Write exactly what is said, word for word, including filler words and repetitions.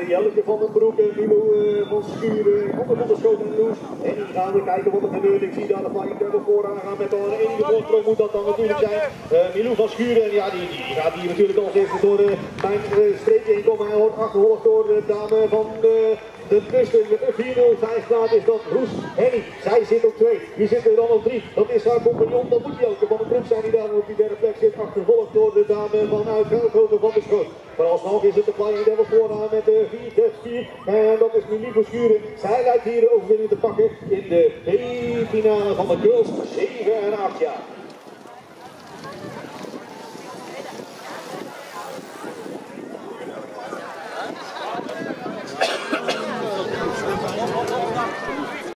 Jelletje van den Broek en Milo uh, van Schuren. Onder van de schoot en Loes. En die gaan we kijken wat er gebeurt. Ik zie daar de Flying Devil vooraan gaan met al een enige voorsprong moet dat dan natuurlijk zijn. Uh, Milo van Schuren, ja die, die gaat hier natuurlijk als eerste door uh, mijn uh, streep heen komen. Hij wordt achtervolgd door de dame van uh, de beste vier nul vijf plaat is dat Roes Henny. Zij zit op twee. Wie zit er dan op drie? Dat is haar compagnon. Dat moet Jelke van den Broek zijn die daar op die derde plek zit. Achtervolgd door de dame vanuit Veldhoven van de Schoot. Vooralsnog is het de Flying Devil vooraan met de vier vier. En dat is Milo van Schuren. Zij lijkt hier de overwinning te pakken in de B-finale van de Girls zeven en acht jaar.